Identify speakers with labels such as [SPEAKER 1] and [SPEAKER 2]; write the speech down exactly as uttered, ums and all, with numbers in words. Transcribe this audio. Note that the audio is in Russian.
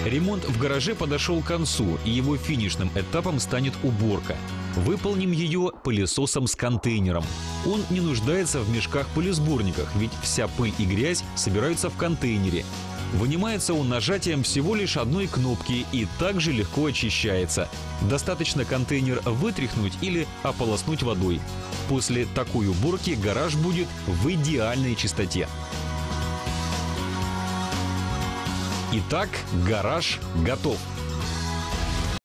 [SPEAKER 1] Ремонт в гараже подошел к концу, и его финишным этапом станет уборка. Выполним ее пылесосом с контейнером. Он не нуждается в мешках-пылесборниках, ведь вся пыль и грязь собираются в контейнере. Вынимается он нажатием всего лишь одной кнопки и также легко очищается. Достаточно контейнер вытряхнуть или ополоснуть водой. После такой уборки гараж будет в идеальной чистоте. Итак, гараж готов.